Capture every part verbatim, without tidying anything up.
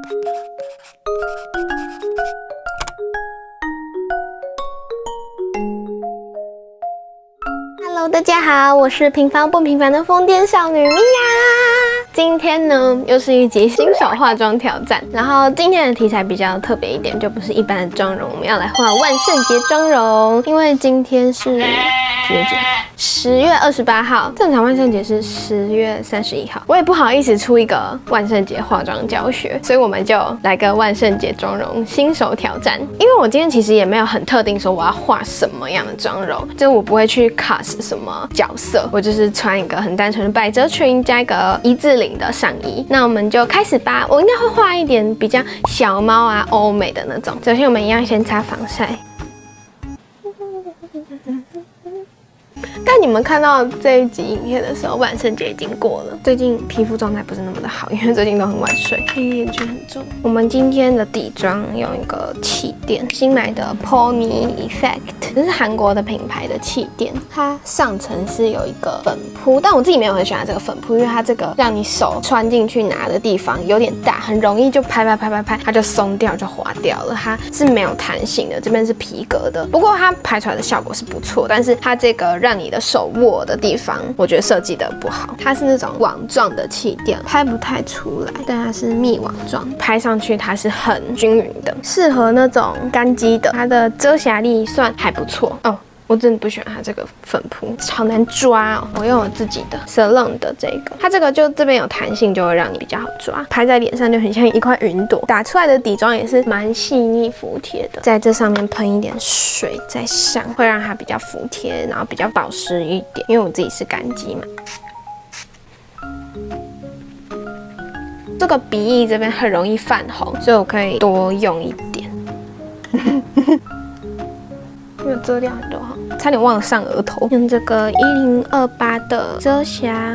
Hello， 大家好，我是平凡不平凡的疯癫少女咪呀。今天呢，又是一集新手化妆挑战。然后今天的题材比较特别一点，就不是一般的妆容，我们要来画万圣节妆容。因为今天是几月几号？十月二十八号，正常万圣节是十月三十一号。我也不好意思出一个万圣节化妆教学，所以我们就来个万圣节妆容新手挑战。因为我今天其实也没有很特定说我要画什么样的妆容，就是我不会去 cos 什么角色，我就是穿一个很单纯的百褶裙加一个一字领的上衣。那我们就开始吧。我应该会画一点比较小猫啊、欧美的那种。首先我们一样先擦防晒。但你们看到这一集影片的时候，万圣节已经过了。最近皮肤状态不是那么的好，因为最近都很晚睡，黑眼圈很重。我们今天的底妆用一个气垫，新买的 Pony Effect， 这是韩国的品牌的气垫。它上层是有一个粉扑，但我自己没有很喜欢这个粉扑，因为它这个让你手穿进去拿的地方有点大，很容易就拍拍拍拍拍，它就松掉就滑掉了。它是没有弹性的，这边是皮革的。不过它拍出来的效果是不错，但是它这个让你的手握的地方，我觉得设计的不好。它是那种网状的气垫，拍不太出来，但它是密网状，拍上去它是很均匀的，适合那种干肌的。它的遮瑕力算还不错哦。我真的不喜欢它这个粉扑，好难抓哦。我用我自己的 Salon 的这个，它这个就这边有弹性，就会让你比较好抓，拍在脸上就很像一块云朵。打出来的底妆也是蛮细腻服帖的，在这上面喷一点水在上，会让它比较服帖，然后比较保湿一点。因为我自己是干肌嘛。这个鼻翼这边很容易泛红，所以我可以多用一点。有遮掉很多哈，差点忘了上额头。用这个一零二八的遮瑕，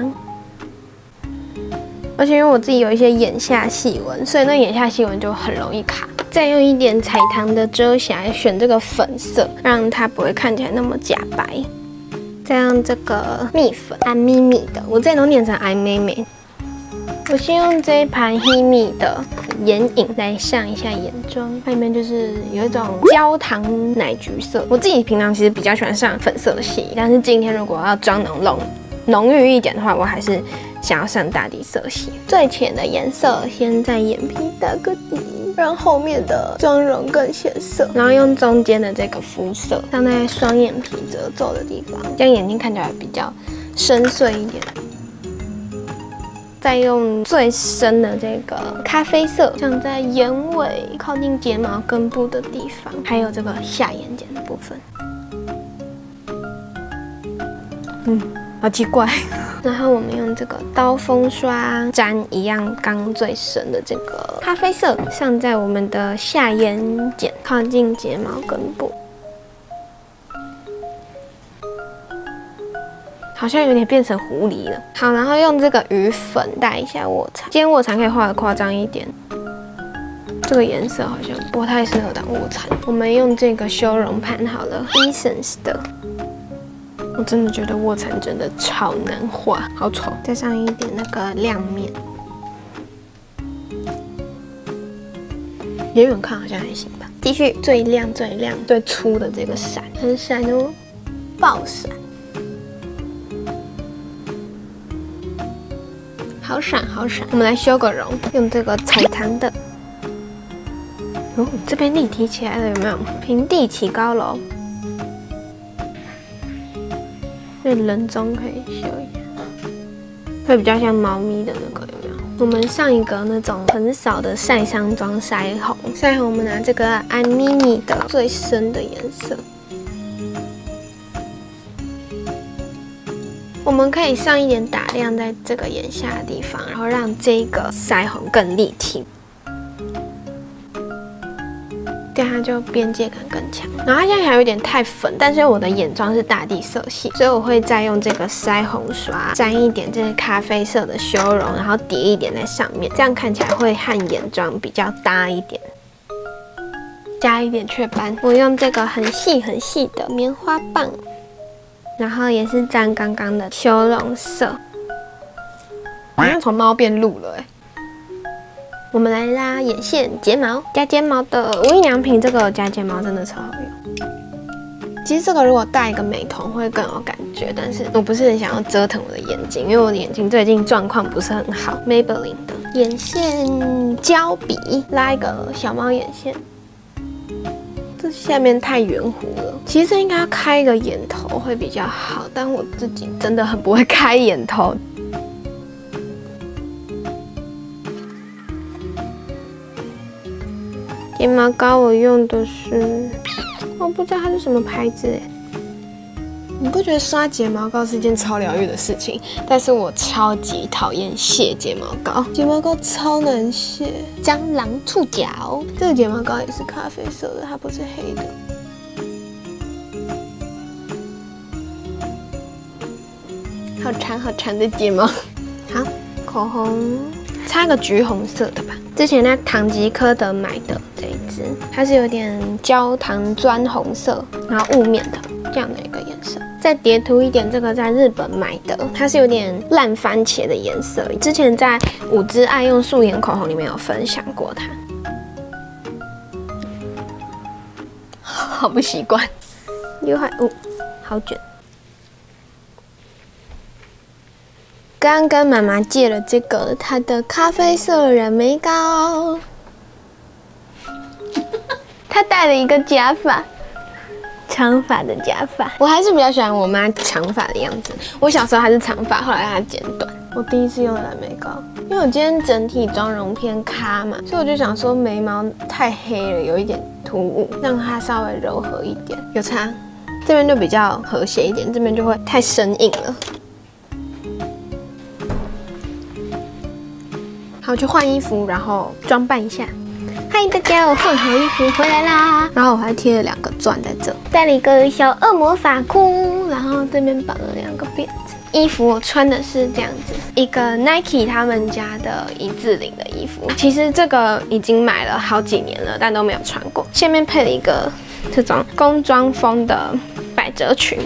而且因为我自己有一些眼下细纹，所以那眼下细纹就很容易卡。再用一点彩棠的遮瑕，选这个粉色，让它不会看起来那么假白。再用这个蜜粉，安咪咪的，我之前都念成安妹妹。我先用这一盘 Himi 的眼影来上一下眼妆，它里面就是有一种焦糖奶橘色。我自己平常其实比较喜欢上粉色的系，但是今天如果要妆浓浓浓郁一点的话，我还是想要上大地色系。最浅的颜色先在眼皮打个底，让后面的妆容更显色。然后用中间的这个肤色上在双眼皮褶皱的地方，这样眼睛看起来比较深邃一点。再用最深的这个咖啡色，像在眼尾靠近睫毛根部的地方，还有这个下眼睑的部分。嗯，好奇怪。然后我们用这个刀锋刷沾一样刚最深的这个咖啡色，上在我们的下眼睑靠近睫毛根部。好像有点变成狐狸了。好，然后用这个鱼粉带一下卧蚕，今天卧蚕可以画的夸张一点。这个颜色好像不太适合当卧蚕。我们用这个修容盘好了 ，Essence 的。我真的觉得卧蚕真的超难画，好丑。再上一点那个亮面，远远看好像还行吧。继续最亮、最亮、最粗的这个闪，很闪哦，爆闪。好闪好闪，我们来修个容，用这个彩棠的。哦，这边立体起来了，有没有？平地起高楼，这人中可以修一下，会比较像猫咪的那个，有没有？我们上一个那种很少的晒伤妆腮红，腮红我们拿这个安咪咪的最深的颜色。我们可以上一点打亮在这个眼下的地方，然后让这个腮红更立体，这样它就边界感更强。然后它现在还有一点太粉，但是我的眼妆是大地色系，所以我会再用这个腮红刷沾一点这个咖啡色的修容，然后叠一点在上面，这样看起来会和眼妆比较搭一点。加一点雀斑，我用这个很细很细的棉花棒。然后也是沾刚刚的修容色，好像从猫变鹿了哎。 我们来拉眼线、睫毛，加睫毛的无印良品这个加睫毛真的超好用。其实这个如果戴一个美瞳会更有感觉，但是我不是很想要折腾我的眼睛，因为我的眼睛最近状况不是很好。Maybelline 的眼线胶笔，拉一个小猫眼线。这下面太圆弧了，其实这应该要开一个眼头会比较好，但我自己真的很不会开眼头。睫毛膏我用的是，我不知道它是什么牌子哎。你不觉得刷睫毛膏是一件超疗愈的事情？但是我超级讨厌卸睫毛膏，睫毛膏超难卸。蟑螂触角，这个睫毛膏也是咖啡色的，它不是黑的。好长好长的睫毛。好，口红。擦个橘红色的吧，之前在唐吉诃德买的这一支，它是有点焦糖砖红色，然后雾面的这样的一个颜色。再叠涂一点这个在日本买的，它是有点烂番茄的颜色，之前在五支爱用素颜口红里面有分享过它。好不习惯，刘海哦，好卷。刚跟妈妈借了这个她的咖啡色染眉膏，她戴了一个假发，长发的假发。我还是比较喜欢我妈长发的样子。我小时候还是长发，后来让她剪短。我第一次用染眉膏，因为我今天整体妆容偏咖嘛，所以我就想说眉毛太黑了，有一点突兀，让它稍微柔和一点。有差，这边就比较和谐一点，这边就会太生硬了。好，去换衣服，然后装扮一下。嗨，大家，我换好衣服回来啦。然后我还贴了两个钻在这，戴了一个小恶魔发箍，然后这边绑了两个辫子。衣服我穿的是这样子，一个 Nike 他们家的一字领的衣服。其实这个已经买了好几年了，但都没有穿过。下面配了一个这种工装风的百褶裙。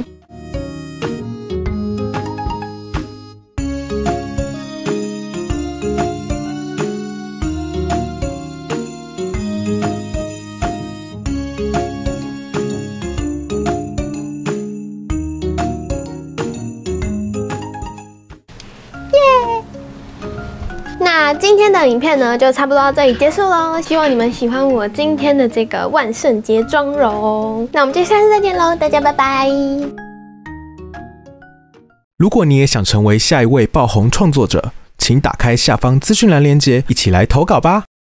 那今天的影片呢，就差不多到这里结束喽。希望你们喜欢我今天的这个万圣节妆容。那我们就下次再见喽，大家拜拜。 如果你也想成为下一位爆红创作者，请打开下方资讯栏连结，一起来投稿吧。